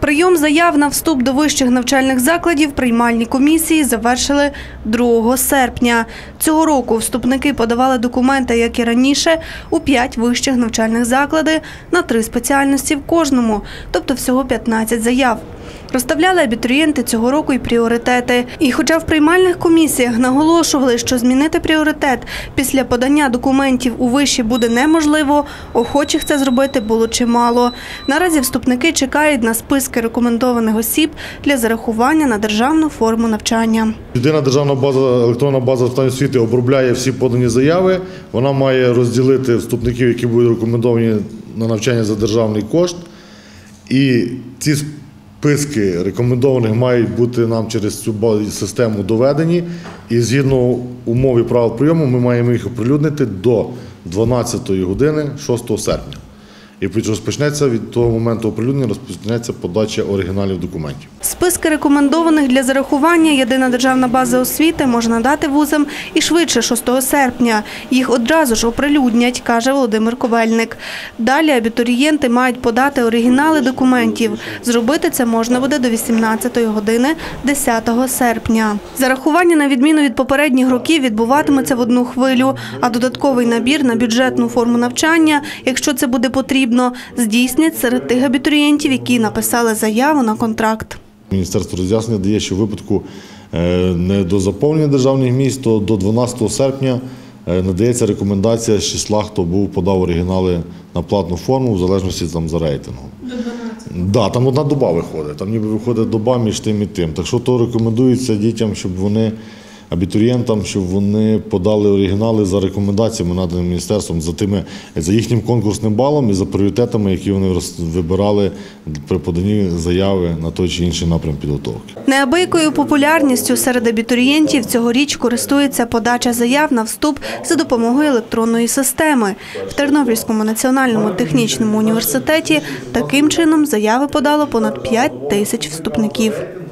Прийом заяв на вступ до вищих навчальних закладів приймальні комісії завершили 2 серпня. Цього року вступники подавали документи, як і раніше, у 5 вищих навчальних закладів на 3 спеціальності в кожному, тобто всього 15 заяв. Розставляли абітурієнти цього року і пріоритети. І хоча в приймальних комісіях наголошували, що змінити пріоритет після подання документів у виші буде неможливо, охочих це зробити було чимало. Наразі вступники чекають на списки рекомендованих осіб для зарахування на державну форму навчання. Єдина державна база, електронна база питань освіти обробляє всі подані заяви. Вона має розділити вступників, які будуть рекомендовані на навчання за державний кошт. І ці списки рекомендованих мають бути нам через цю систему доведені. І згідно умов і правил прийому ми маємо їх оприлюднити до 12 години 6 серпня. І розпочнеться від того моменту оприлюднення, розпочнеться подача оригіналів документів. Списки рекомендованих для зарахування єдина державна база освіти може надати вузам і швидше 6 серпня. Їх одразу ж оприлюднять, каже Володимир Ковельник. Далі абітурієнти мають подати оригінали документів. Зробити це можна буде до 18 години 10 серпня. Зарахування, на відміну від попередніх років, відбуватиметься в одну хвилю, а додатковий набір на бюджетну форму навчання, якщо це буде потрібно, здійснять серед тих абітурієнтів, які написали заяву на контракт. Міністерство роз'яснення дає, що в випадку недозаповнення державних місць, то до 12 серпня надається рекомендація з числа, хто подав оригінали на платну форму, в залежності за рейтингом. До 12? Так, там одна доба виходить, там ніби виходить доба між тим і тим. Так що то рекомендується дітям, абітурієнтам, щоб вони подали оригінали за рекомендаціями, наданими міністерством, за їхнім конкурсним балом і за пріоритетами, які вони вибирали при поданні заяви на той чи інший напрям підготовки. Неабиякою популярністю серед абітурієнтів цьогоріч користується подача заяв на вступ за допомогою електронної системи. В Тернопільському національному технічному університеті таким чином заяви подало понад 5 тисяч вступників.